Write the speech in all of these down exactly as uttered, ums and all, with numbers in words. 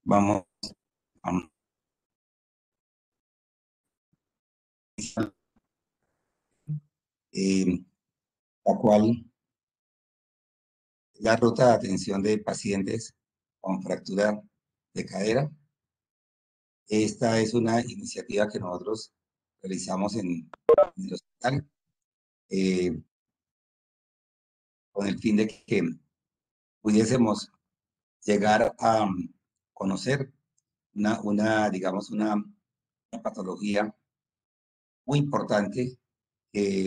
Vamos a eh, la cual la ruta de atención de pacientes con fractura de cadera. Esta es una iniciativa que nosotros realizamos en, en el hospital eh, con el fin de que pudiésemos llegar a um, conocer una, una, digamos, una, una patología muy importante que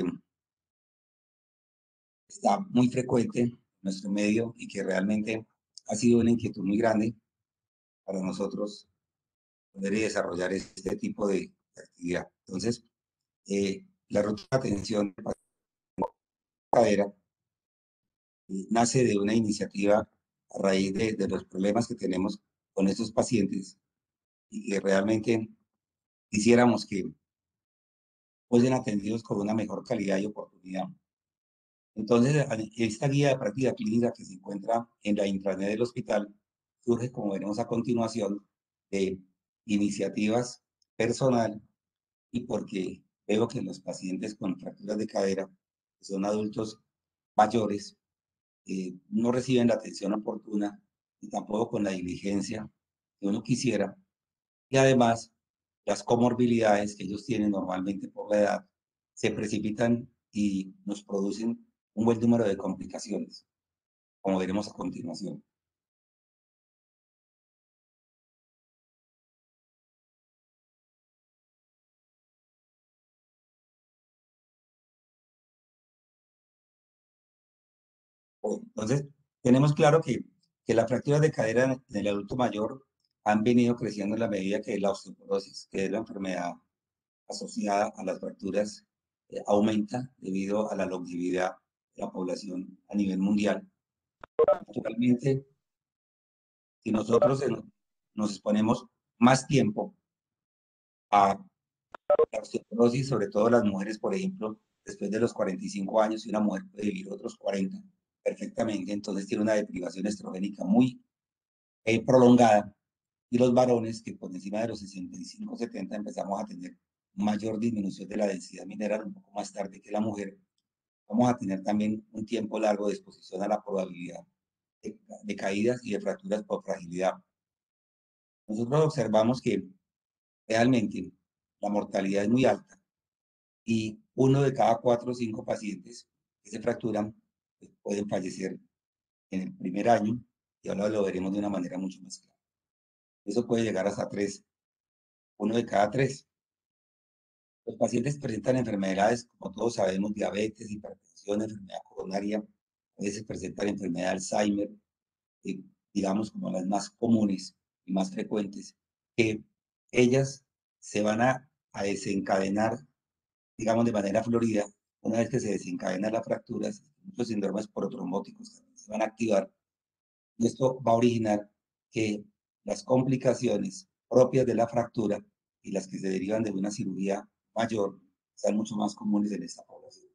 está muy frecuente en nuestro medio y que realmente ha sido una inquietud muy grande para nosotros poder desarrollar este tipo de actividad. Entonces, eh, la ruta de atención de cadera eh, nace de una iniciativa a raíz de, de los problemas que tenemos con estos pacientes y que realmente quisiéramos que fuesen atendidos con una mejor calidad y oportunidad. Entonces, esta guía de práctica clínica que se encuentra en la intranet del hospital surge, como veremos a continuación, de iniciativas personal y porque veo que los pacientes con fracturas de cadera, que son adultos mayores, eh, no reciben la atención oportuna y tampoco con la diligencia que uno quisiera. Y además, las comorbilidades que ellos tienen normalmente por la edad se precipitan y nos producen un buen número de complicaciones, como veremos a continuación. Entonces, tenemos claro que, que las fracturas de cadera en el adulto mayor han venido creciendo en la medida que la osteoporosis, que es la enfermedad asociada a las fracturas, eh, aumenta debido a la longevidad de la población a nivel mundial. Naturalmente, si nosotros en- nos exponemos más tiempo a la osteoporosis, sobre todo las mujeres, por ejemplo, después de los cuarenta y cinco años, y una mujer puede vivir otros cuarenta perfectamente, entonces tiene una deprivación estrogénica muy eh, prolongada, y los varones que por encima de los sesenta y cinco, setenta empezamos a tener mayor disminución de la densidad mineral un poco más tarde que la mujer, vamos a tener también un tiempo largo de exposición a la probabilidad de, de caídas y de fracturas por fragilidad. Nosotros observamos que realmente la mortalidad es muy alta y uno de cada cuatro o cinco pacientes que se fracturan pues, pueden fallecer en el primer año y ahora lo veremos de una manera mucho más clara. Eso puede llegar hasta tres, uno de cada tres. Los pacientes presentan enfermedades, como todos sabemos, diabetes, hipertensión, enfermedad coronaria, a veces presentan enfermedad de Alzheimer, eh, digamos como las más comunes y más frecuentes, que ellas se van a, a desencadenar, digamos, de manera florida, una vez que se desencadenan las fracturas, muchos síndromes protrombóticos también se van a activar, y esto va a originar que las complicaciones propias de la fractura y las que se derivan de una cirugía mayor sean mucho más comunes en esta población.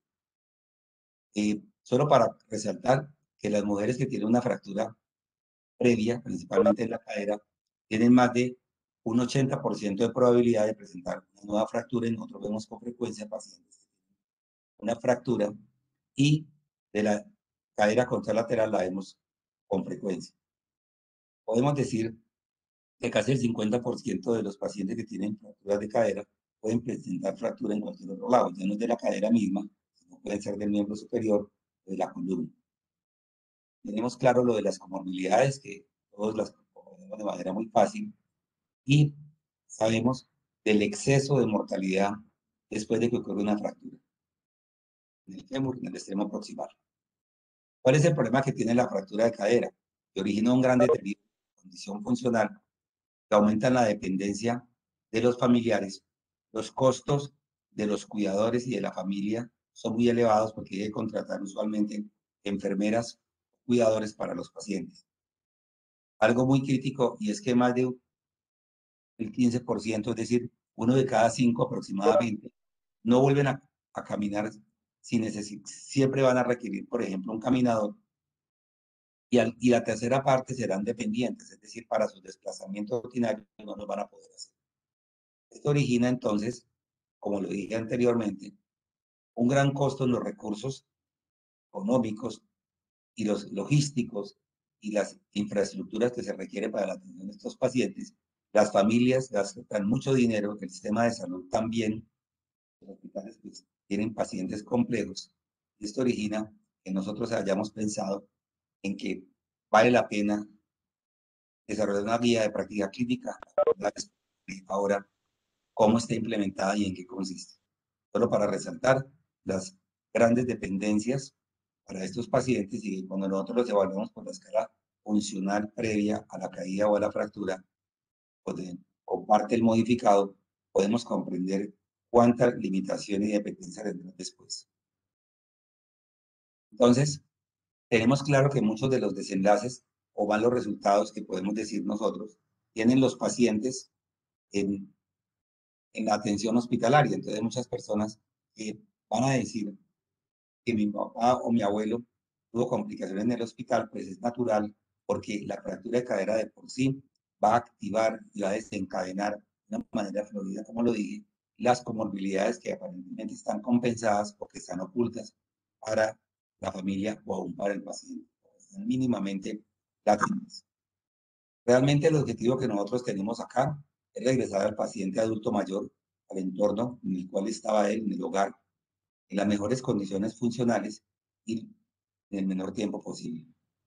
Eh, solo para resaltar que las mujeres que tienen una fractura previa, principalmente en la cadera, tienen más de un ochenta por ciento de probabilidad de presentar una nueva fractura, y nosotros vemos con frecuencia pacientes que tienen una fractura y de la cadera contralateral la vemos con frecuencia. Podemos decir que casi el cincuenta por ciento de los pacientes que tienen fracturas de cadera pueden presentar fractura en cualquier otro lado, ya no es de la cadera misma, sino pueden ser del miembro superior o de la columna. Tenemos claro lo de las comorbilidades, que todos las comprendemos de manera muy fácil, y sabemos del exceso de mortalidad después de que ocurre una fractura en el fémur, en el extremo proximal. ¿Cuál es el problema que tiene la fractura de cadera? Que origina un gran deterioro de la condición funcional, que aumentan la dependencia de los familiares, los costos de los cuidadores y de la familia son muy elevados porque hay que contratar usualmente enfermeras, cuidadores para los pacientes. Algo muy crítico y es que más de el quince por ciento, es decir, uno de cada cinco aproximadamente, no vuelven a, a caminar si necesitan, siempre van a requerir, por ejemplo, un caminador Y, al, y la tercera parte serán dependientes, es decir, para sus desplazamientos rutinarios no los van a poder hacer. Esto origina entonces, como lo dije anteriormente, un gran costo en los recursos económicos y los logísticos y las infraestructuras que se requieren para la atención de estos pacientes. Las familias gastan mucho dinero, el sistema de salud también, los hospitales pues, tienen pacientes complejos. Y esto origina que nosotros hayamos pensado en que vale la pena desarrollar una guía de práctica clínica ahora cómo está implementada y en qué consiste. Solo para resaltar las grandes dependencias para estos pacientes y cuando nosotros los evaluamos por la escala funcional previa a la caída o a la fractura o, de, o parte del modificado, podemos comprender cuántas limitaciones y dependencias tendrán después. Entonces, tenemos claro que muchos de los desenlaces o malos resultados que podemos decir nosotros tienen los pacientes en, en la atención hospitalaria. Entonces, hay muchas personas que van a decir que mi papá o mi abuelo tuvo complicaciones en el hospital, pues es natural porque la fractura de cadera de por sí va a activar y va a desencadenar de una manera fluida, como lo dije, las comorbilidades que aparentemente están compensadas o que están ocultas para la familia o aún para el paciente, están mínimamente latentes. Realmente el objetivo que nosotros tenemos acá es regresar al paciente adulto mayor al entorno en el cual estaba él, en el hogar, en las mejores condiciones funcionales y en el menor tiempo posible.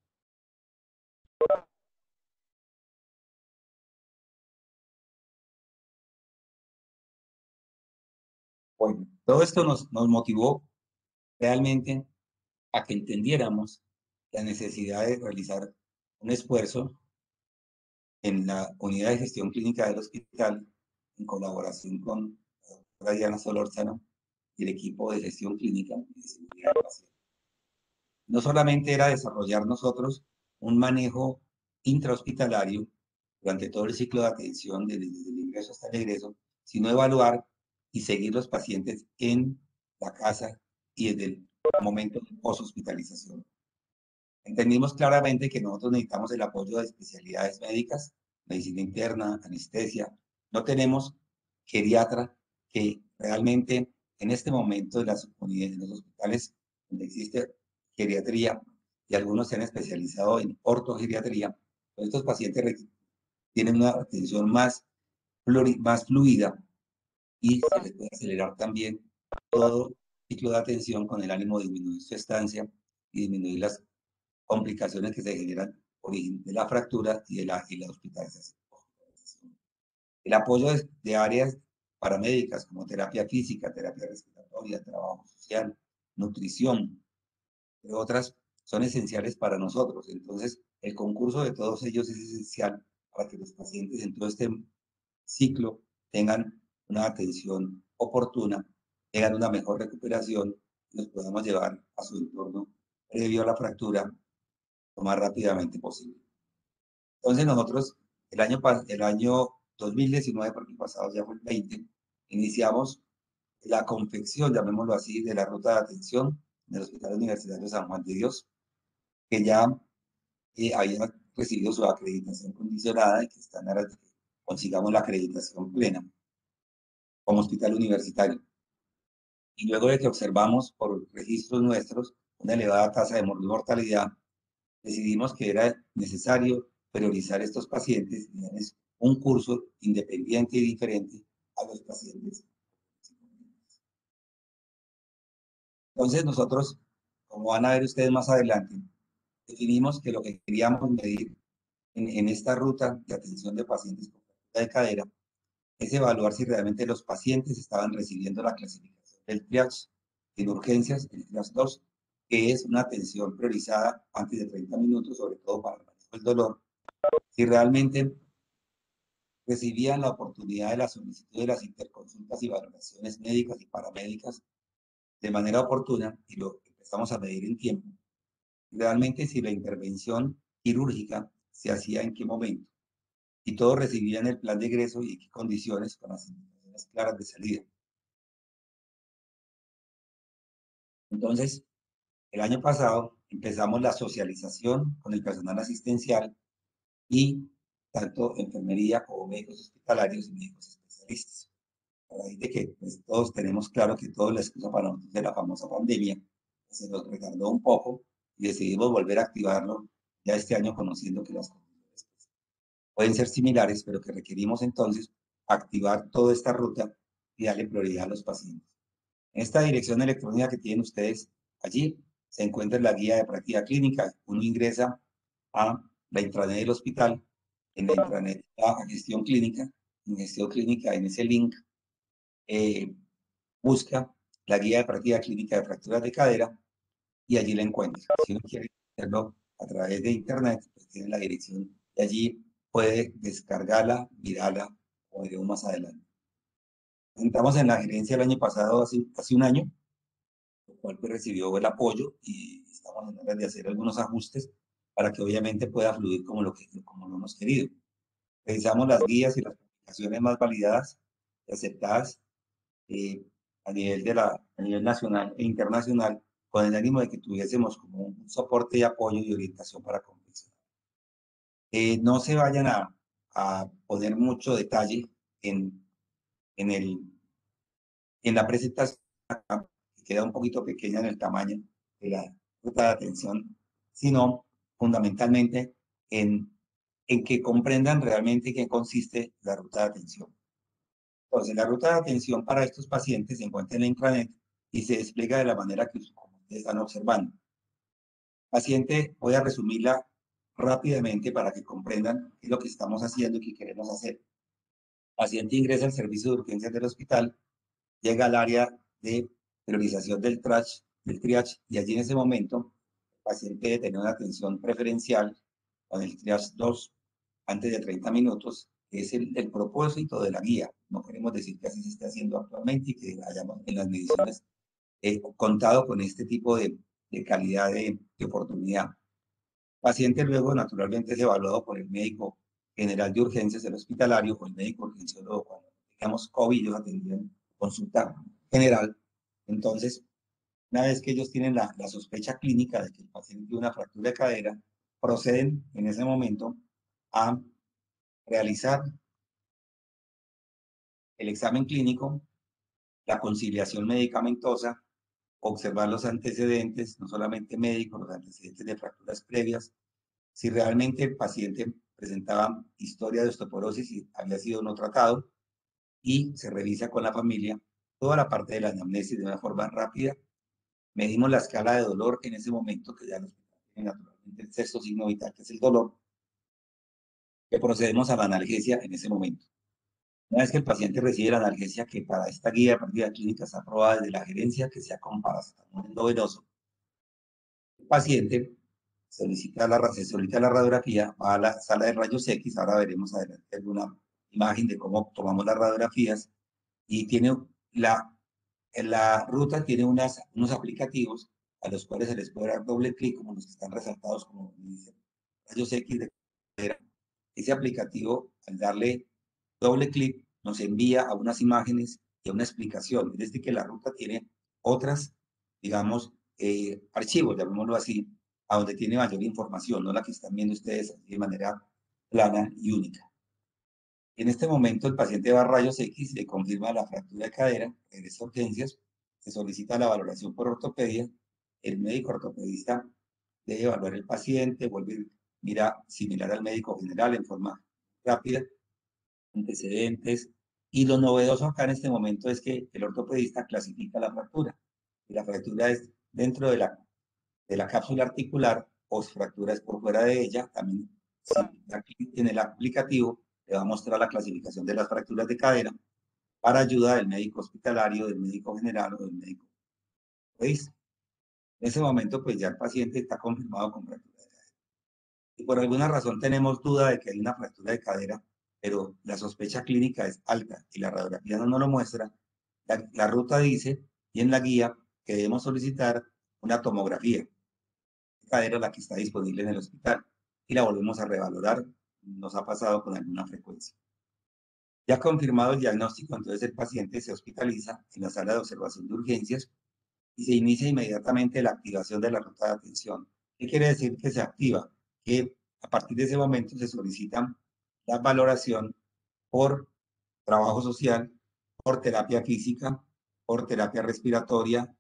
Bueno, todo esto nos, nos motivó realmente a que entendiéramos la necesidad de realizar un esfuerzo en la unidad de gestión clínica del hospital, en colaboración con la doctora Diana Solórzano y el equipo de gestión clínica y de seguridad del paciente. No solamente era desarrollar nosotros un manejo intrahospitalario durante todo el ciclo de atención, desde, desde el ingreso hasta el egreso, sino evaluar y seguir los pacientes en la casa y desde el momento de post-hospitalización. Entendimos claramente que nosotros necesitamos el apoyo de especialidades médicas, medicina interna, anestesia. No tenemos geriatra que realmente en este momento en las unidades, en los hospitales donde existe geriatría y algunos se han especializado en ortogeriatría, pues estos pacientes tienen una atención más, más fluida y se les puede acelerar también todo el ciclo de atención con el ánimo de disminuir su estancia y disminuir las complicaciones que se generan origen de la fractura y de la, y la hospitalización. El apoyo de, de áreas paramédicas como terapia física, terapia respiratoria, trabajo social, nutrición, entre otras, son esenciales para nosotros. Entonces, el concurso de todos ellos es esencial para que los pacientes en todo este ciclo tengan una atención oportuna, tengan una mejor recuperación y los podamos llevar a su entorno previo a la fractura lo más rápidamente posible. Entonces nosotros el año, el año dos mil diecinueve, porque el pasado ya fue el veinte, iniciamos la confección, llamémoslo así, de la ruta de atención del Hospital Universitario San Juan de Dios, que ya eh, había recibido su acreditación condicionada y que está en aras de que consigamos la acreditación plena como hospital universitario. Y luego de que observamos por registros nuestros una elevada tasa de mortalidad, decidimos que era necesario priorizar estos pacientes y darles un curso independiente y diferente a los pacientes. Entonces nosotros, como van a ver ustedes más adelante, definimos que lo que queríamos medir en, en esta ruta de atención de pacientes con fractura de cadera es evaluar si realmente los pacientes estaban recibiendo la clasificación del triage en urgencias, el triage dos, que es una atención priorizada antes de treinta minutos, sobre todo para el manejo del dolor, si realmente recibían la oportunidad de la solicitud de las interconsultas y valoraciones médicas y paramédicas de manera oportuna y lo empezamos a medir en tiempo. Realmente si la intervención quirúrgica se hacía en qué momento y todos recibían el plan de egreso y en qué condiciones con las indicaciones claras de salida. Entonces, el año pasado empezamos la socialización con el personal asistencial y tanto enfermería como médicos hospitalarios y médicos especialistas. A raíz de que pues, todos tenemos claro que todo la excusa para nosotros de la famosa pandemia se nos retardó un poco y decidimos volver a activarlo ya este año, conociendo que las condiciones pues, pueden ser similares, pero que requerimos entonces activar toda esta ruta y darle prioridad a los pacientes. En esta dirección electrónica que tienen ustedes allí se encuentra la guía de práctica clínica. Uno ingresa a la intranet del hospital, en la intranet a gestión clínica, en gestión clínica, en ese link, eh, busca la guía de práctica clínica de fracturas de cadera y allí la encuentra. Si uno quiere hacerlo a través de internet, pues tiene la dirección y allí puede descargarla, mirarla, como veremos más adelante. Entramos en la gerencia el año pasado, hace, hace un año, lo cual pues, recibió el apoyo y estamos en hora de hacer algunos ajustes para que obviamente pueda fluir como lo, que, como lo hemos querido. Revisamos las guías y las publicaciones más validadas y aceptadas eh, a, nivel de la, a nivel nacional e internacional, con el ánimo de que tuviésemos como un soporte y apoyo y orientación para confeccionar. Eh, no se vayan a, a poner mucho detalle en, en, el, en la presentación, que queda un poquito pequeña en el tamaño de la ruta de atención, sino fundamentalmente en, en que comprendan realmente qué consiste la ruta de atención. Entonces, la ruta de atención para estos pacientes se encuentra en la intranet y se despliega de la manera que ustedes están observando. Paciente, voy a resumirla rápidamente para que comprendan qué es lo que estamos haciendo y qué queremos hacer. Paciente ingresa al servicio de urgencias del hospital, llega al área de priorización del triage, del triage y allí en ese momento el paciente debe tener una atención preferencial con el triage dos antes de treinta minutos, que es el, el propósito de la guía. No queremos decir que así se esté haciendo actualmente y que hayamos en las mediciones eh, contado con este tipo de, de calidad de, de oportunidad. Paciente luego naturalmente es evaluado por el médico general de urgencias del hospitalario o el médico urgenciólogo cuando tengamos COVID, ellos atendían consulta general. Entonces, una vez que ellos tienen la, la sospecha clínica de que el paciente tiene una fractura de cadera, proceden en ese momento a realizar el examen clínico, la conciliación medicamentosa, observar los antecedentes, no solamente médicos, los antecedentes de fracturas previas, si realmente el paciente presentaba historia de osteoporosis y había sido no tratado, y se revisa con la familia toda la parte de la anamnesis de una forma rápida. Medimos la escala de dolor en ese momento, que ya nos tiene naturalmente el sexto signo vital, que es el dolor, que procedemos a la analgesia en ese momento. Una vez que el paciente recibe la analgesia, que para esta guía de práctica clínica está aprobada desde la gerencia, que sea con paracetamol endovenoso, el paciente solicita la, se solicita la radiografía, va a la sala de rayos X, ahora veremos adelante alguna imagen de cómo tomamos las radiografías, y tiene la, en la ruta tiene unas, unos aplicativos a los cuales se les puede dar doble clic, como los que están resaltados como dice, rayos X de cadera. Ese aplicativo, al darle doble clic, nos envía a unas imágenes y a una explicación. Es decir, que la ruta tiene otras, digamos, eh, archivos, llamémoslo así, a donde tiene mayor información, no la que están viendo ustedes de manera plana y única. En este momento el paciente va a rayos X, le confirma la fractura de cadera, regresa a urgencias, se solicita la valoración por ortopedia, el médico ortopedista debe evaluar el paciente, vuelve, mira, similar al médico general en forma rápida, antecedentes, y lo novedoso acá en este momento es que el ortopedista clasifica la fractura, y la fractura es dentro de la, de la cápsula articular o si fractura es por fuera de ella, también si en el aplicativo le va a mostrar la clasificación de las fracturas de cadera para ayuda del médico hospitalario, del médico general o del médico. ¿Veis? En ese momento, pues ya el paciente está confirmado con fractura de cadera. Y por alguna razón tenemos duda de que hay una fractura de cadera, pero la sospecha clínica es alta y la radiografía no nos lo muestra. La, la ruta dice, y en la guía, que debemos solicitar una tomografía de cadera, la que está disponible en el hospital, y la volvemos a revalorar. Nos ha pasado con alguna frecuencia. Ya confirmado el diagnóstico, entonces el paciente se hospitaliza en la sala de observación de urgencias y se inicia inmediatamente la activación de la ruta de atención. ¿Qué quiere decir que se activa? Que a partir de ese momento se solicita la valoración por trabajo social, por terapia física, por terapia respiratoria,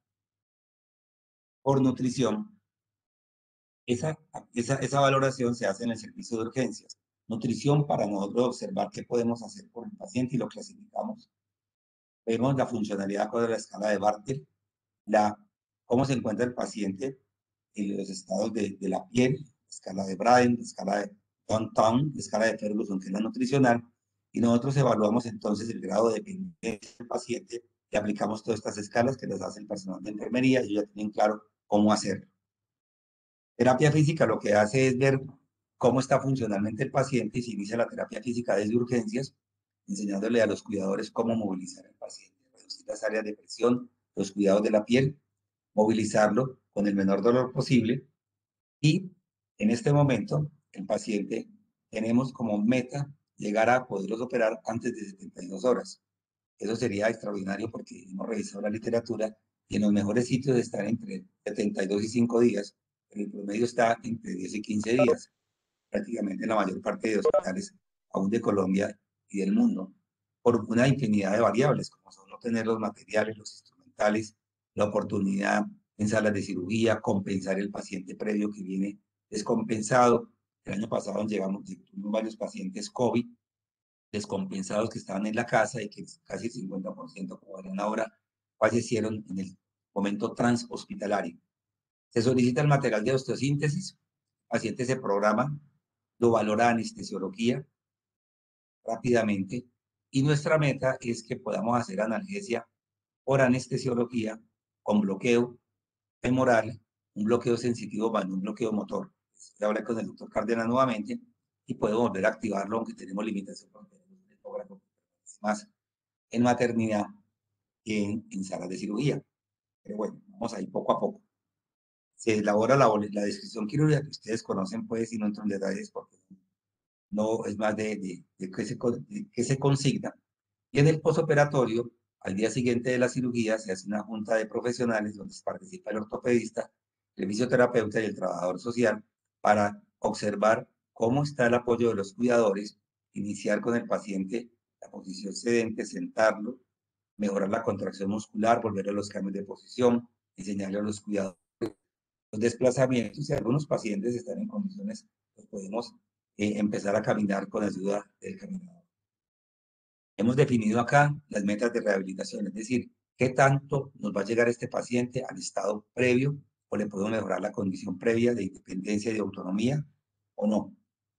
por nutrición. Esa, esa, esa valoración se hace en el servicio de urgencias. Nutrición para nosotros observar qué podemos hacer por el paciente y lo clasificamos. Vemos la funcionalidad de la escala de Bartel, la, cómo se encuentra el paciente en los estados de, de la piel, escala de Braden, escala de Downtown, escala de Ferguson, que es la nutricional, y nosotros evaluamos entonces el grado de dependencia del paciente y aplicamos todas estas escalas que las hace el personal de enfermería y ellos ya tienen claro cómo hacerlo. Terapia física lo que hace es ver cómo está funcionalmente el paciente y se inicia la terapia física desde urgencias, enseñándole a los cuidadores cómo movilizar al paciente, reducir las áreas de presión, los cuidados de la piel, movilizarlo con el menor dolor posible y en este momento el paciente tenemos como meta llegar a poderlos operar antes de setenta y dos horas. Eso sería extraordinario porque hemos revisado la literatura y en los mejores sitios están entre setenta y dos y cinco días, pero el promedio está entre diez y quince días, prácticamente en la mayor parte de hospitales, aún de Colombia y del mundo, por una infinidad de variables, como son no tener los materiales, los instrumentales, la oportunidad en salas de cirugía, compensar el paciente previo que viene descompensado. El año pasado llegamos, tuvimos varios pacientes COVID descompensados que estaban en la casa y que casi el cincuenta por ciento, como verán ahora, fallecieron en el momento transhospitalario. Se solicita el material de osteosíntesis, el paciente se programa, lo valora anestesiología rápidamente y nuestra meta es que podamos hacer analgesia por anestesiología con bloqueo femoral, un bloqueo sensitivo más un bloqueo motor. Ya hablé con el doctor Cárdenas nuevamente y puedo volver a activarlo aunque tenemos limitación más en maternidad que en, en salas de cirugía. Pero bueno, vamos a ir poco a poco. Se elabora la, la descripción quirúrgica que ustedes conocen, pues, y no entro en detalles porque no es más de, de, de, que, se, de que se consigna. Y en el posoperatorio, al día siguiente de la cirugía, se hace una junta de profesionales donde participa el ortopedista, el fisioterapeuta y el trabajador social para observar cómo está el apoyo de los cuidadores, iniciar con el paciente la posición sedente, sentarlo, mejorar la contracción muscular, volver a los cambios de posición, enseñarle a los cuidadores los desplazamientos. Si algunos pacientes están en condiciones, pues podemos eh, empezar a caminar con ayuda del caminador. Hemos definido acá las metas de rehabilitación, es decir, qué tanto nos va a llegar este paciente al estado previo o le podemos mejorar la condición previa de independencia y de autonomía o no.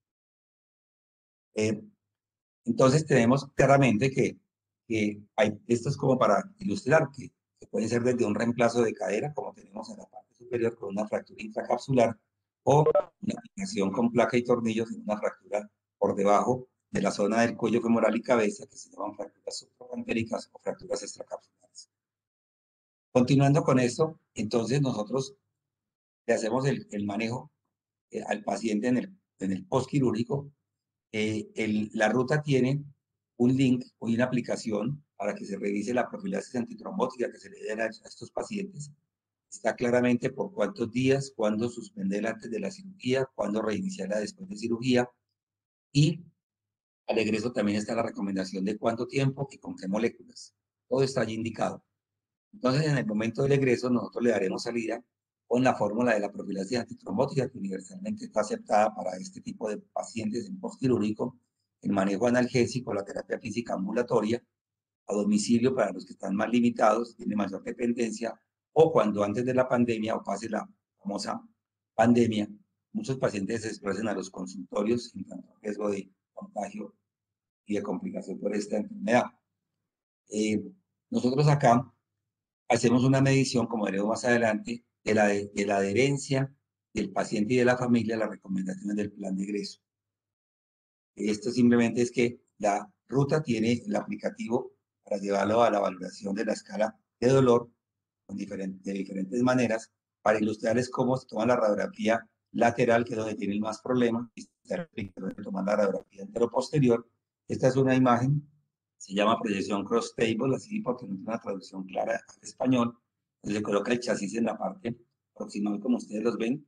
Eh, entonces tenemos claramente que, que hay, esto es como para ilustrar que, que puede ser desde un reemplazo de cadera, como tenemos en la parte superior con una fractura intracapsular, o una aplicación con placa y tornillos en una fractura por debajo de la zona del cuello femoral y cabeza, que se llaman fracturas subtroncantéricas o fracturas extracapsulares. Continuando con esto, entonces nosotros le hacemos el, el manejo eh, al paciente en el, en el postquirúrgico. Eh, el, la ruta tiene un link o una aplicación para que se revise la profilaxis antitrombótica que se le dé a, a estos pacientes. Está claramente por cuántos días, cuándo suspenderla antes de la cirugía, cuándo reiniciarla después de cirugía. Y al egreso también está la recomendación de cuánto tiempo y con qué moléculas. Todo está allí indicado. Entonces, en el momento del egreso, nosotros le daremos salida con la fórmula de la profilaxis antitrombótica que universalmente está aceptada para este tipo de pacientes en postquirúrgico, el manejo analgésico, la terapia física ambulatoria, a domicilio para los que están más limitados, tienen mayor dependencia, o cuando antes de la pandemia o pase la famosa pandemia, muchos pacientes se desplacen a los consultorios sin tanto riesgo de contagio y de complicación por esta enfermedad. Eh, nosotros acá hacemos una medición, como veremos más adelante, de la, de, de la adherencia del paciente y de la familia a las recomendaciones del plan de egreso. Esto simplemente es que la ruta tiene el aplicativo para llevarlo a la valoración de la escala de dolor con diferente, de diferentes maneras, para ilustrarles cómo se toma la radiografía lateral, que es donde tiene más problemas, y se tomar la radiografía enteroposterior. Esta es una imagen, se llama proyección cross table, así porque no tiene una traducción clara al español. Entonces se coloca el chasis en la parte proximal, como ustedes los ven,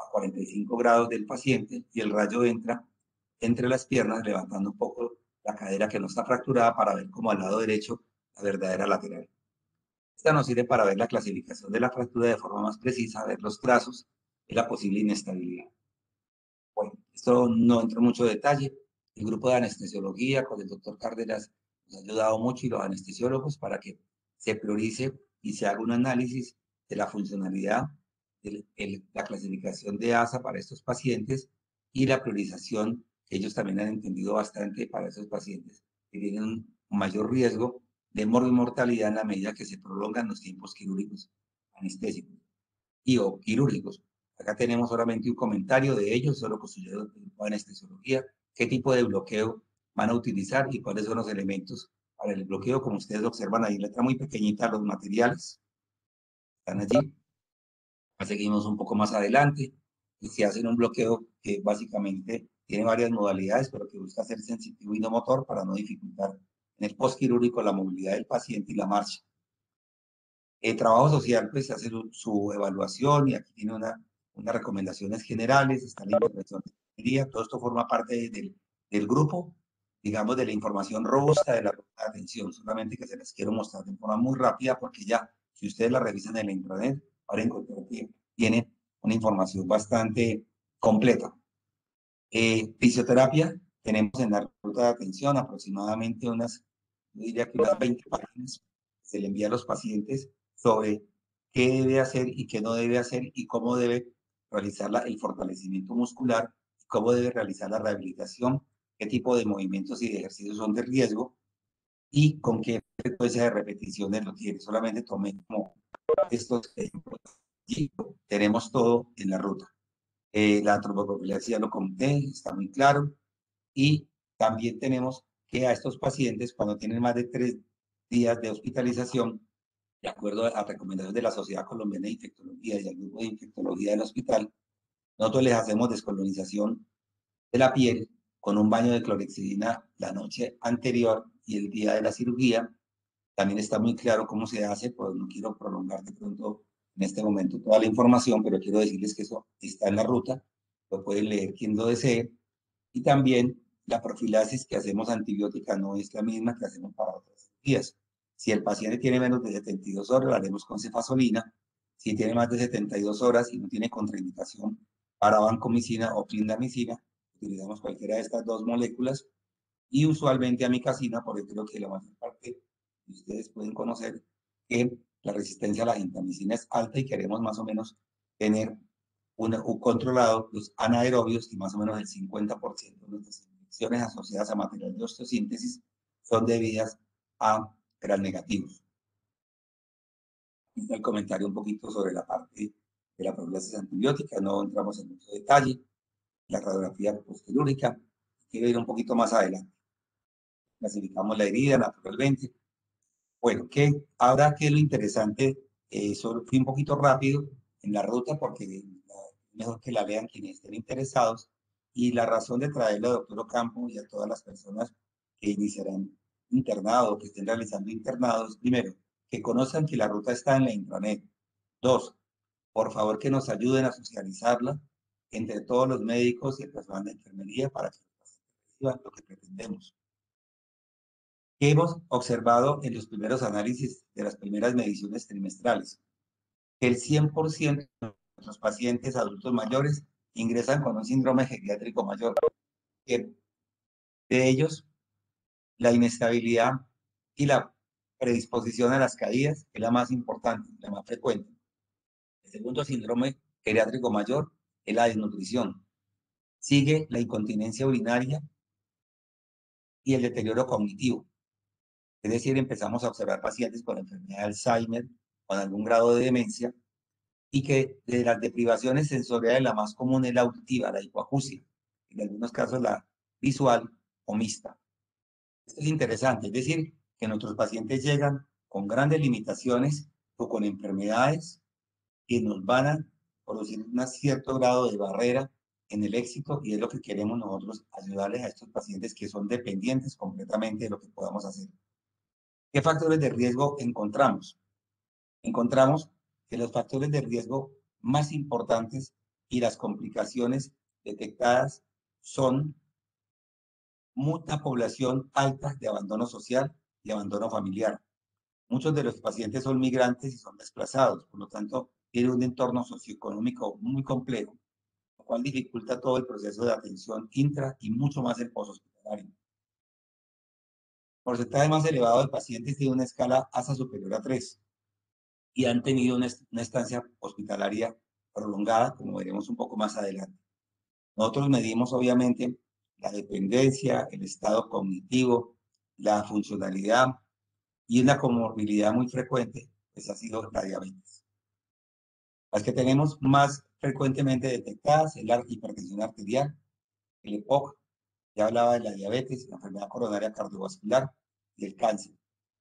a cuarenta y cinco grados del paciente y el rayo entra entre las piernas, levantando un poco la cadera que no está fracturada para ver como al lado derecho la verdadera lateral. Esta nos sirve para ver la clasificación de la fractura de forma más precisa, ver los trazos y la posible inestabilidad. Bueno, esto no entra en mucho detalle. El grupo de anestesiología con el doctor Cárdenas nos ha ayudado mucho y los anestesiólogos para que se priorice y se haga un análisis de la funcionalidad, de la clasificación de A S A para estos pacientes y la priorización que ellos también han entendido bastante para esos pacientes que tienen un mayor riesgo de mortalidad en la medida que se prolongan los tiempos quirúrgicos anestésicos y o quirúrgicos. Acá tenemos solamente un comentario de ellos, solo construyeron de anestesiología, qué tipo de bloqueo van a utilizar y cuáles son los elementos para el bloqueo. Como ustedes observan ahí, letra muy pequeñita, los materiales están allí. Seguimos un poco más adelante y se hacen un bloqueo que básicamente tiene varias modalidades, pero que busca ser sensitivo y no motor para no dificultar en el postquirúrgico la movilidad del paciente y la marcha. El trabajo social, pues, hace su, su evaluación y aquí tiene una, unas recomendaciones generales, está la intervención de ingeniería, todo esto forma parte de, del, del grupo, digamos, de la información robusta de la atención, solamente que se las quiero mostrar de forma muy rápida porque ya, si ustedes la revisan en la intranet, van a encontrar que tiene una información bastante completa. Eh, fisioterapia, tenemos en la ruta de atención aproximadamente unas, yo diría que unas veinte páginas, se le envía a los pacientes sobre qué debe hacer y qué no debe hacer y cómo debe realizar la, el fortalecimiento muscular, cómo debe realizar la rehabilitación, qué tipo de movimientos y de ejercicios son de riesgo y con qué frecuencia de repeticiones lo tiene. Solamente tomen como estos ejemplos y tenemos todo en la ruta. Eh, la antropoprofilaxia lo comenté, está muy claro. Y también tenemos que a estos pacientes, cuando tienen más de tres días de hospitalización, de acuerdo a recomendaciones de la Sociedad Colombiana de Infectología y del Grupo de Infectología del hospital, nosotros les hacemos descolonización de la piel con un baño de clorexidina la noche anterior y el día de la cirugía. También está muy claro cómo se hace, pues no quiero prolongar de pronto en este momento toda la información, pero quiero decirles que eso está en la ruta, lo pueden leer quien lo desee. Y también la profilaxis que hacemos antibiótica no es la misma que hacemos para otras cirugías. Si el paciente tiene menos de setenta y dos horas, lo haremos con cefazolina. Si tiene más de setenta y dos horas y no tiene contraindicación para vancomicina o clindamicina, utilizamos cualquiera de estas dos moléculas y usualmente amicacina, porque creo que la mayor parte de ustedes pueden conocer que la resistencia a la gentamicina es alta y queremos más o menos tener una, un controlado los anaerobios y más o menos el cincuenta por ciento de nuestras infecciones asociadas a material de osteosíntesis son debidas a gran negativos. Aquí está el comentario un poquito sobre la parte de la profilaxis antibiótica, no entramos en mucho detalle, la radiografía postquirúrgica, quiero ir un poquito más adelante. Clasificamos la herida naturalmente. Bueno, ¿qué, ahora qué es lo interesante? Eh, solo fui un poquito rápido en la ruta porque es mejor que la lean quienes estén interesados. Y la razón de traerle al doctor Ocampo y a todas las personas que iniciarán internado, que estén realizando internados, primero, que conozcan que la ruta está en la intranet. Dos, por favor que nos ayuden a socializarla entre todos los médicos y el personal de enfermería para que reciban lo que pretendemos. Hemos observado en los primeros análisis de las primeras mediciones trimestrales que el cien por ciento de nuestros pacientes adultos mayores ingresan con un síndrome geriátrico mayor. Que de ellos, la inestabilidad y la predisposición a las caídas es la más importante, la más frecuente. El segundo síndrome geriátrico mayor es la desnutrición. Sigue la incontinencia urinaria y el deterioro cognitivo. Es decir, empezamos a observar pacientes con enfermedad de Alzheimer, con algún grado de demencia, y que de las deprivaciones sensoriales la más común es la auditiva, la hipoacusia, en algunos casos la visual o mixta. Esto es interesante, es decir, que nuestros pacientes llegan con grandes limitaciones o con enfermedades que nos van a producir un cierto grado de barrera en el éxito y es lo que queremos nosotros ayudarles a estos pacientes que son dependientes completamente de lo que podamos hacer. ¿Qué factores de riesgo encontramos? Encontramos que los factores de riesgo más importantes y las complicaciones detectadas son una población alta de abandono social y abandono familiar. Muchos de los pacientes son migrantes y son desplazados, por lo tanto, tienen un entorno socioeconómico muy complejo, lo cual dificulta todo el proceso de atención intra y mucho más el poshospitalario. Porcentaje más elevado de pacientes tiene una escala A S A superior a tres y han tenido una, una estancia hospitalaria prolongada, como veremos un poco más adelante. Nosotros medimos, obviamente, la dependencia, el estado cognitivo, la funcionalidad y una comorbilidad muy frecuente, pues ha sido la diabetes. Las que tenemos más frecuentemente detectadas es la hipertensión arterial, el E P O C, ya hablaba de la diabetes, la enfermedad coronaria cardiovascular y el cáncer.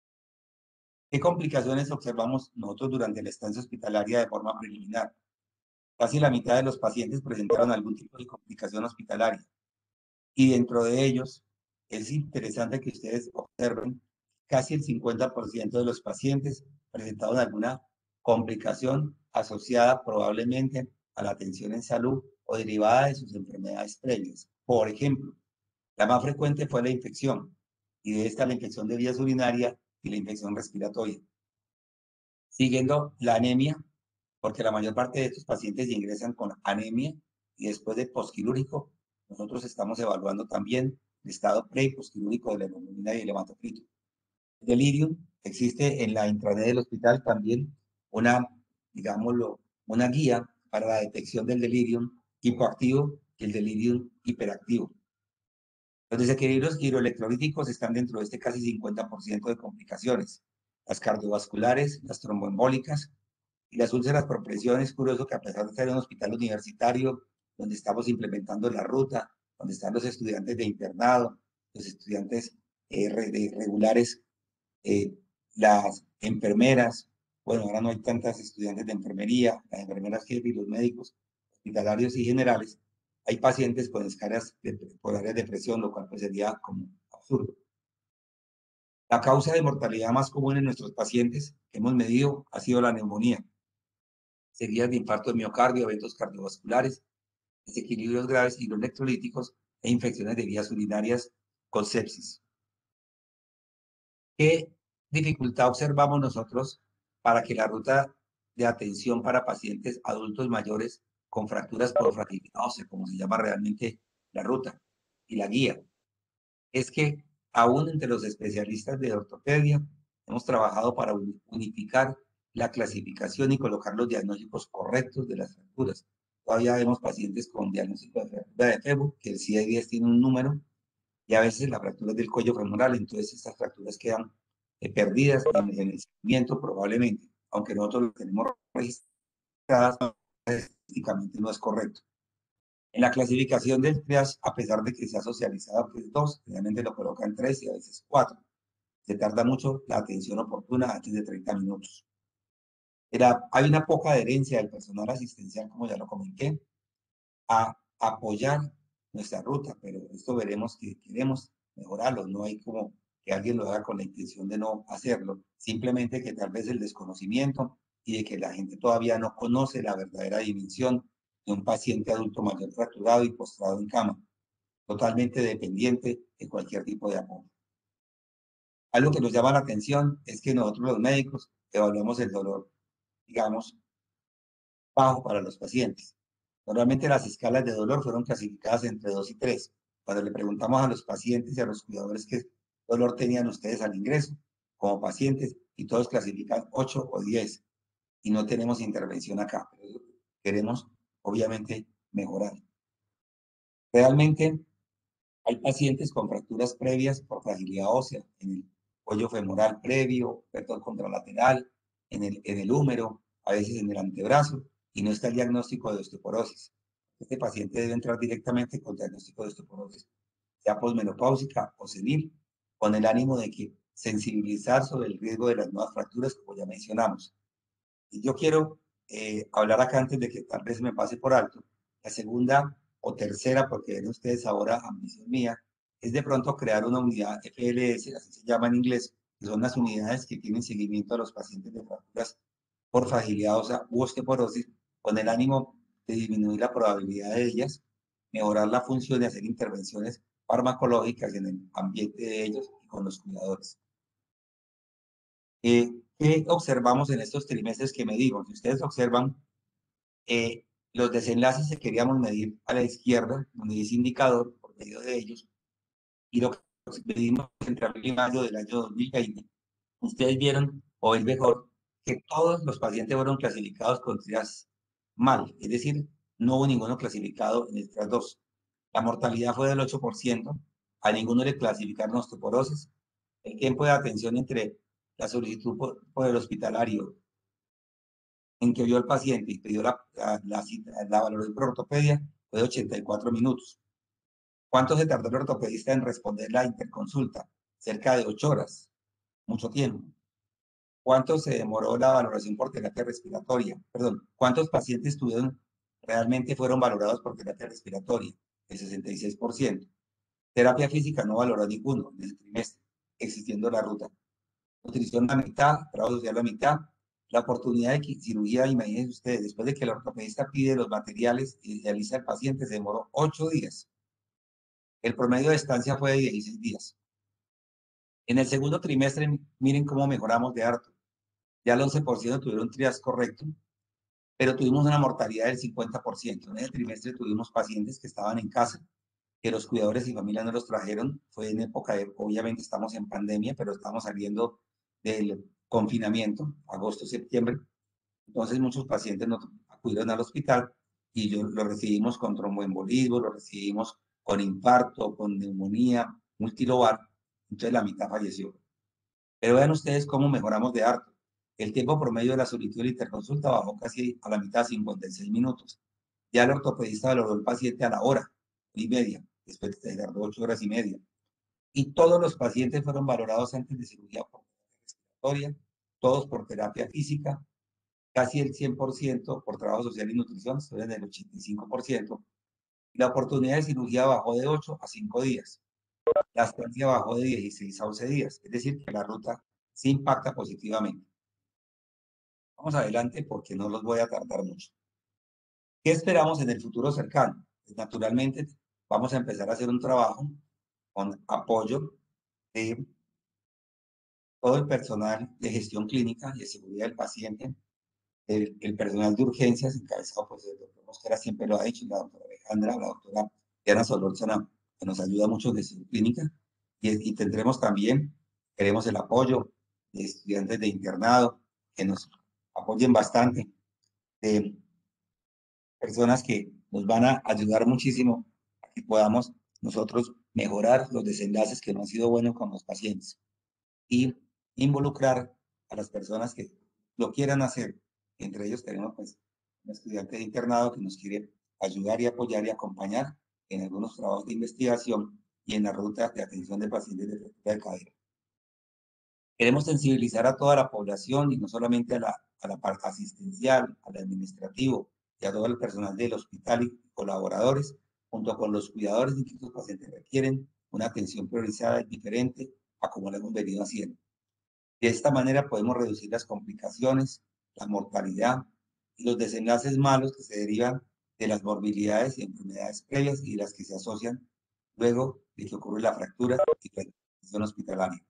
¿Qué complicaciones observamos nosotros durante la estancia hospitalaria de forma preliminar? Casi la mitad de los pacientes presentaron algún tipo de complicación hospitalaria. Y dentro de ellos, es interesante que ustedes observen, casi el cincuenta por ciento de los pacientes presentaron alguna complicación asociada probablemente a la atención en salud o derivada de sus enfermedades previas. Por ejemplo, la más frecuente fue la infección, y de esta la infección de vías urinarias y la infección respiratoria. Siguiendo la anemia, porque la mayor parte de estos pacientes ingresan con anemia y después de posquirúrgico, nosotros estamos evaluando también el estado pre y posquirúrgico de la hemoglobina y el hematocrito. El delirium, existe en la intranet del hospital también una, digámoslo, una guía para la detección del delirium hipoactivo y el delirium hiperactivo. Los desequilibrios hidroelectrolíticos están dentro de este casi cincuenta por ciento de complicaciones. Las cardiovasculares, las tromboembólicas, y las úlceras por presión. Es curioso que a pesar de ser un hospital universitario, donde estamos implementando la ruta, donde están los estudiantes de internado, los estudiantes eh, de regulares, eh, las enfermeras, bueno, ahora no hay tantas estudiantes de enfermería, las enfermeras jefe y los médicos hospitalarios y generales, hay pacientes con escalas de, por áreas de presión, lo cual pues sería como absurdo. La causa de mortalidad más común en nuestros pacientes que hemos medido ha sido la neumonía, seguidas de infarto de miocardio, eventos cardiovasculares, desequilibrios graves hidroelectrolíticos e infecciones de vías urinarias con sepsis. ¿Qué dificultad observamos nosotros para que la ruta de atención para pacientes adultos mayores con fracturas por fragilidad ósea, como se llama realmente la ruta y la guía? Es que aún entre los especialistas de ortopedia hemos trabajado para unificar la clasificación y colocar los diagnósticos correctos de las fracturas. Todavía vemos pacientes con diagnóstico de fractura de fémur, que el C I D diez tiene un número, y a veces la fractura es del cuello femoral, entonces estas fracturas quedan eh, perdidas en, en el seguimiento probablemente, aunque nosotros lo tenemos registradas, estadísticamente no es correcto. En la clasificación del triage, a pesar de que se ha socializado que es dos, realmente lo colocan tres y a veces cuatro. Se tarda mucho la atención oportuna antes de treinta minutos. Era, hay una poca adherencia del personal asistencial, como ya lo comenté, a apoyar nuestra ruta, pero esto veremos que queremos mejorarlo. No hay como que alguien lo haga con la intención de no hacerlo, simplemente que tal vez el desconocimiento y de que la gente todavía no conoce la verdadera dimensión de un paciente adulto mayor fracturado y postrado en cama, totalmente dependiente de cualquier tipo de apoyo. Algo que nos llama la atención es que nosotros los médicos evaluamos el dolor, digamos, bajo para los pacientes. Normalmente las escalas de dolor fueron clasificadas entre dos y tres. Cuando le preguntamos a los pacientes y a los cuidadores qué dolor tenían ustedes al ingreso como pacientes, y todos clasifican ocho o diez, y no tenemos intervención acá. Pero queremos, obviamente, mejorar. Realmente hay pacientes con fracturas previas por fragilidad ósea en el cuello femoral previo, perdón, contralateral, en el, en el húmero, a veces en el antebrazo, y no está el diagnóstico de osteoporosis. Este paciente debe entrar directamente con diagnóstico de osteoporosis, sea posmenopáusica o senil, con el ánimo de que sensibilizar sobre el riesgo de las nuevas fracturas, como ya mencionamos. Y yo quiero eh, hablar acá antes de que tal vez me pase por alto. La segunda o tercera, porque ven ustedes ahora ambición mía, es de pronto crear una unidad F L S, así se llama en inglés, que son las unidades que tienen seguimiento a los pacientes de fracturas por fragilidad ósea u osteoporosis, con el ánimo de disminuir la probabilidad de ellas, mejorar la función y hacer intervenciones farmacológicas en el ambiente de ellos y con los cuidadores. Eh, ¿Qué observamos en estos trimestres que medimos? Si ustedes observan, eh, los desenlaces que queríamos medir a la izquierda, donde dice indicador, por medio de ellos, y lo que medimos entre abril y mayo del año dos mil veinte, ustedes vieron, o es mejor, que todos los pacientes fueron clasificados con trias mal, es decir, no hubo ninguno clasificado en el trias dos. La mortalidad fue del ocho por ciento, a ninguno le clasificaron osteoporosis. El tiempo de atención entre la solicitud por, por el hospitalario en que vio al paciente y pidió la, la, la, cita, la valoración por ortopedia fue de ochenta y cuatro minutos. ¿Cuánto se tardó el ortopedista en responder la interconsulta? Cerca de ocho horas, mucho tiempo. ¿Cuánto se demoró la valoración por terapia respiratoria? Perdón, ¿cuántos pacientes tuvieron, realmente fueron valorados por terapia respiratoria? El sesenta y seis por ciento. Terapia física no valoró ninguno en el trimestre, existiendo la ruta. Nutrición la mitad, trabajo social la mitad. La oportunidad de cirugía, imagínense ustedes, después de que el ortopedista pide los materiales y realiza el paciente, se demoró ocho días. El promedio de estancia fue de dieciséis días. En el segundo trimestre, miren cómo mejoramos de harto. Ya el once por ciento tuvieron trias correcto, pero tuvimos una mortalidad del cincuenta por ciento. En el trimestre tuvimos pacientes que estaban en casa, que los cuidadores y familia no los trajeron. Fue en época de, obviamente estamos en pandemia, pero estamos saliendo del confinamiento, agosto, septiembre. Entonces muchos pacientes no acudieron al hospital y yo lo recibimos con tromboembolismo, lo recibimos con infarto, con neumonía, multilobar. Entonces la mitad falleció. Pero vean ustedes cómo mejoramos de harto. El tiempo promedio de la solicitud de la interconsulta bajó casi a la mitad, cincuenta y seis minutos. Ya el ortopedista valoró al paciente a la hora y media, después de tardó ocho horas y media. Y todos los pacientes fueron valorados antes de cirugía por terapia respiratoria, todos por terapia física, casi el cien por ciento por trabajo social y nutrición, estoy en el ochenta y cinco por ciento. Y la oportunidad de cirugía bajó de ocho a cinco días. La estancia bajó de dieciséis a once días, es decir, que la ruta sí impacta positivamente. Vamos adelante porque no los voy a tardar mucho. ¿Qué esperamos en el futuro cercano? Pues naturalmente vamos a empezar a hacer un trabajo con apoyo de todo el personal de gestión clínica y de seguridad del paciente, el, el personal de urgencias, encabezado por el doctor Mosquera, siempre lo ha dicho, la doctora Alejandra, la doctora Diana Solórzana, que nos ayuda mucho en gestión clínica, y, y tendremos también, queremos el apoyo de estudiantes de internado, que nos apoyen bastante, de personas que nos van a ayudar muchísimo a que podamos nosotros mejorar los desenlaces que no han sido buenos con los pacientes y involucrar a las personas que lo quieran hacer. Entre ellos tenemos pues un estudiante de internado que nos quiere ayudar y apoyar y acompañar en algunos trabajos de investigación y en la ruta de atención de pacientes de fractura de cadera. Queremos sensibilizar a toda la población y no solamente a la, a la parte asistencial, al administrativo y a todo el personal del hospital y colaboradores, junto con los cuidadores de que estos pacientes requieren una atención priorizada y diferente a como lo hemos venido haciendo. De esta manera podemos reducir las complicaciones, la mortalidad y los desenlaces malos que se derivan de las morbilidades y enfermedades previas y las que se asocian luego de que ocurre la fractura y la atención hospitalaria.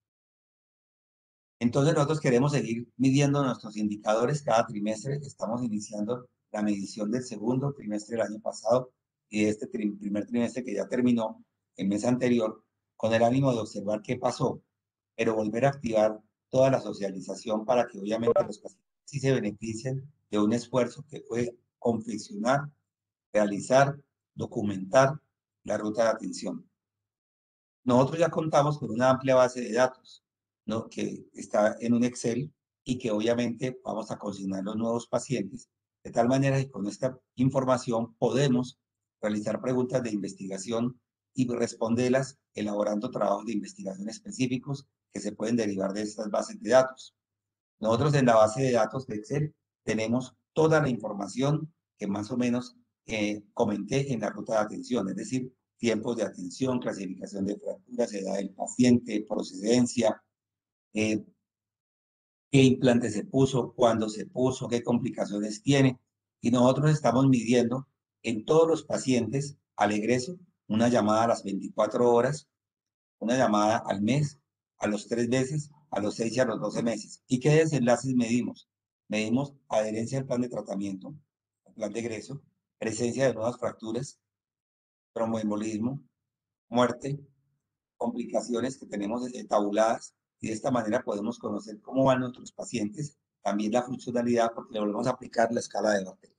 Entonces nosotros queremos seguir midiendo nuestros indicadores cada trimestre. Estamos iniciando la medición del segundo trimestre del año pasado y de este tri primer trimestre que ya terminó el mes anterior, con el ánimo de observar qué pasó, pero volver a activar toda la socialización para que obviamente los pacientes sí se beneficien de un esfuerzo que fue confeccionar, realizar, documentar la ruta de atención. Nosotros ya contamos con una amplia base de datos, ¿no? Que está en un Excel y que obviamente vamos a consignar los nuevos pacientes, de tal manera que con esta información podemos realizar preguntas de investigación y responderlas elaborando trabajos de investigación específicos que se pueden derivar de estas bases de datos. Nosotros en la base de datos de Excel tenemos toda la información que más o menos eh, comenté en la ruta de atención, es decir, tiempos de atención, clasificación de fracturas, edad del paciente, procedencia, eh, qué implante se puso, cuándo se puso, qué complicaciones tiene. Y nosotros estamos midiendo en todos los pacientes al egreso una llamada a las veinticuatro horas, una llamada al mes, a los tres meses, a los seis y a los doce meses. ¿Y qué desenlaces medimos? Medimos adherencia al plan de tratamiento, al plan de egreso, presencia de nuevas fracturas, tromboembolismo, muerte, complicaciones que tenemos eh, tabuladas, y de esta manera podemos conocer cómo van nuestros pacientes, también la funcionalidad, porque le volvemos a aplicar la escala de Bartel.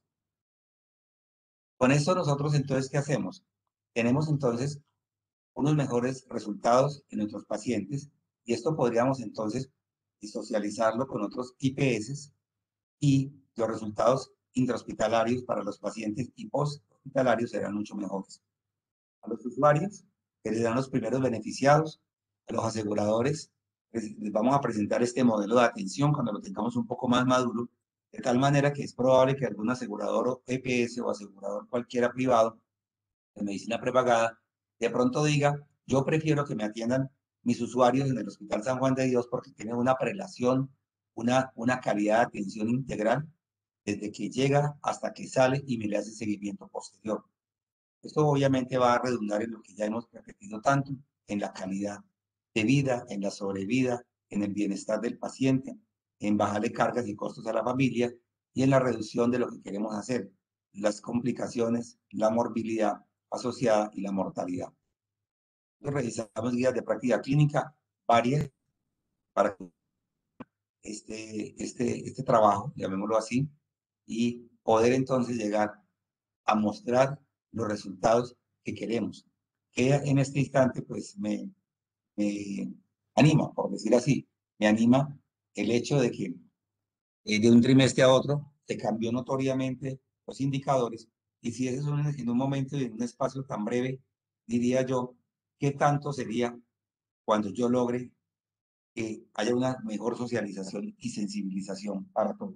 Con esto nosotros entonces, ¿qué hacemos? Tenemos entonces unos mejores resultados en nuestros pacientes, y esto podríamos entonces socializarlo con otros I P S, y los resultados intrahospitalarios para los pacientes y posthospitalarios serán mucho mejores. A los usuarios, que serán los primeros beneficiados, a los aseguradores, les, les vamos a presentar este modelo de atención cuando lo tengamos un poco más maduro, de tal manera que es probable que algún asegurador o E P S o asegurador cualquiera privado de medicina prepagada, de pronto diga, yo prefiero que me atiendan mis usuarios en el Hospital San Juan de Dios porque tienen una prelación, una, una calidad de atención integral, desde que llega hasta que sale y me le hace seguimiento posterior. Esto obviamente va a redundar en lo que ya hemos repetido tanto, en la calidad de vida, en la sobrevida, en el bienestar del paciente, en bajarle cargas y costos a la familia y en la reducción de lo que queremos hacer, las complicaciones, la morbilidad asociada y la mortalidad. Realizamos guías de práctica clínica varias para este, este, este trabajo, llamémoslo así, y poder entonces llegar a mostrar los resultados que queremos. Que en este instante, pues, me, me anima, por decir así, me anima el hecho de que eh, de un trimestre a otro se cambió notoriamente los indicadores, y si ese es un, en un momento y en un espacio tan breve, diría yo, ¿qué tanto sería cuando yo logre que haya una mejor socialización y sensibilización para todos?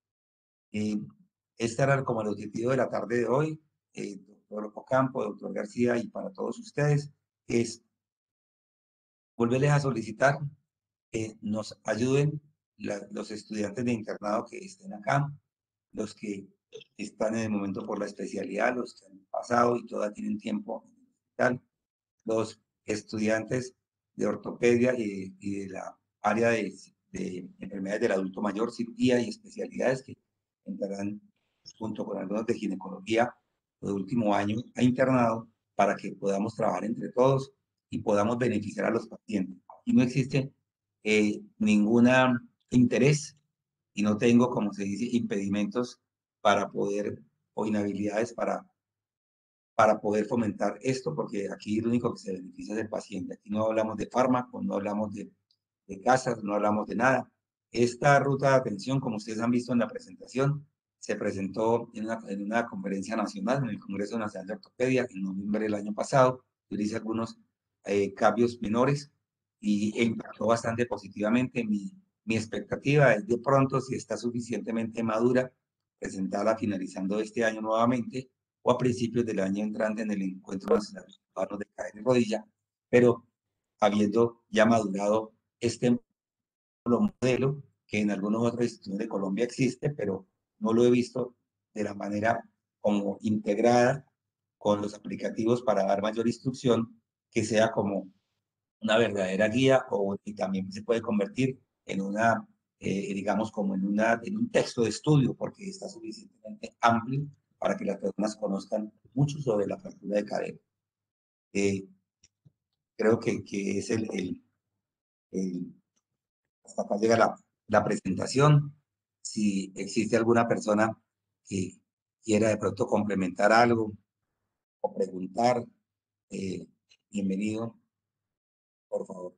Eh, este era como el objetivo de la tarde de hoy, eh, doctor Ocampo, doctor García, y para todos ustedes, es volverles a solicitar que nos ayuden la, los estudiantes de internado que estén acá, los que están en el momento por la especialidad, los que han pasado y todavía tienen tiempo en el hospital, los estudiantes de ortopedia y, y de la área de, de enfermedades del adulto mayor, cirugía y especialidades que entrarán junto con algunos de ginecología de último año a internado para que podamos trabajar entre todos y podamos beneficiar a los pacientes. Aquí no existe eh, ningún interés y no tengo, como se dice, impedimentos para poder o inhabilidades para para poder fomentar esto, porque aquí lo único que se beneficia es el paciente. Aquí no hablamos de fármacos, no hablamos de, de casas, no hablamos de nada. Esta ruta de atención, como ustedes han visto en la presentación, se presentó en una, en una conferencia nacional, en el Congreso Nacional de Ortopedia, en noviembre del año pasado. Yo hice algunos eh, cambios menores y e impactó bastante positivamente. Mi, mi expectativa es de pronto, si está suficientemente madura, presentarla finalizando este año nuevamente o a principios del año entrante en el Encuentro Nacional de de Cadera y Rodilla, pero habiendo ya madurado este modelo que en algunos otros institutos de Colombia existe, pero no lo he visto de la manera como integrada con los aplicativos para dar mayor instrucción, que sea como una verdadera guía, o y también se puede convertir en una, eh, digamos, como en, una, en un texto de estudio, porque está suficientemente amplio para que las personas conozcan mucho sobre la fractura de cadera. Eh, creo que, que es el, el, el, hasta acá llega la, la presentación. Si existe alguna persona que quiera de pronto complementar algo o preguntar, eh, bienvenido, por favor.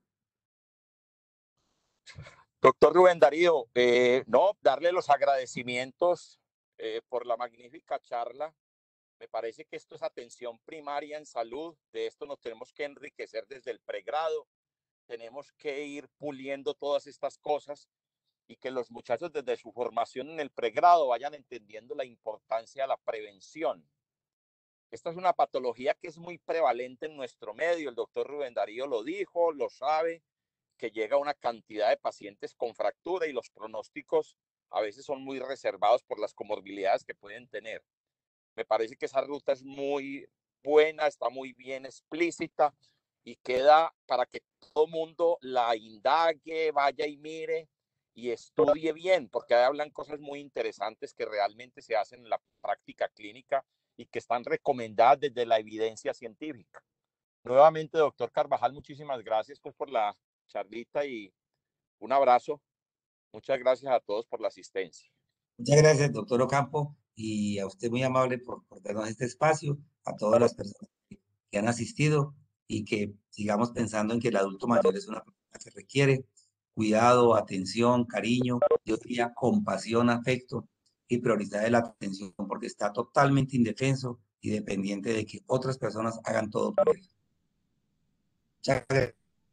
Doctor Rubén Darío, eh, no, darle los agradecimientos eh, por la magnífica charla. Me parece que esto es atención primaria en salud. De esto nos tenemos que enriquecer desde el pregrado. Tenemos que ir puliendo todas estas cosas y que los muchachos desde su formación en el pregrado vayan entendiendo la importancia de la prevención. Esta es una patología que es muy prevalente en nuestro medio. El doctor Rubén Darío lo dijo, lo sabe, que llega una cantidad de pacientes con fractura y los pronósticos a veces son muy reservados por las comorbilidades que pueden tener. Me parece que esa ruta es muy buena, está muy bien explícita y queda para que todo el mundo la indague, vaya y mire y estudie bien, porque ahí hablan cosas muy interesantes que realmente se hacen en la práctica clínica y que están recomendadas desde la evidencia científica. Nuevamente, doctor Carvajal, muchísimas gracias pues, por la charlita y un abrazo. Muchas gracias a todos por la asistencia. Muchas gracias, doctor Ocampo, y a usted muy amable por, por darnos este espacio, a todas las personas que, que han asistido y que sigamos pensando en que el adulto mayor es una persona que requiere cuidado, atención, cariño, yo diría compasión, afecto y prioridad de la atención, porque está totalmente indefenso y dependiente de que otras personas hagan todo por él. Muchas gracias.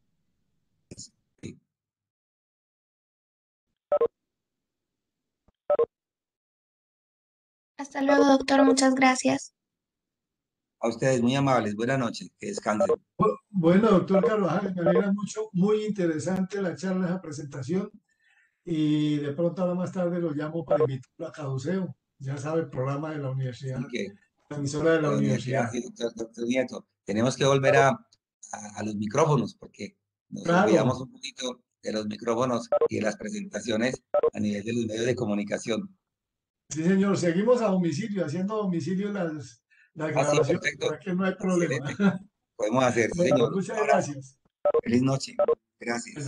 Hasta luego, doctor. Muchas gracias. A ustedes muy amables. Buenas noches. Que descansen. Bueno, doctor Carvajal, me alegra mucho, muy interesante la charla, esa presentación, y de pronto ahora más tarde lo llamo para invitarlo a Caduceo, ya sabe, el programa de la universidad, Así que la emisora de de la la universidad, universidad. sí, doctor, doctor Nieto, tenemos que volver a, a, a los micrófonos porque nos olvidamos Claro, un poquito de los micrófonos y de las presentaciones a nivel de los medios de comunicación. sí señor, seguimos a domicilio, haciendo a domicilio las, las Ah, sí, grabaciones, perfecto. por aquí no hay problema. Excelente. Podemos hacer, sí, Bueno, señor. Un muchas abrazo. gracias. Feliz noche. Bueno. Gracias.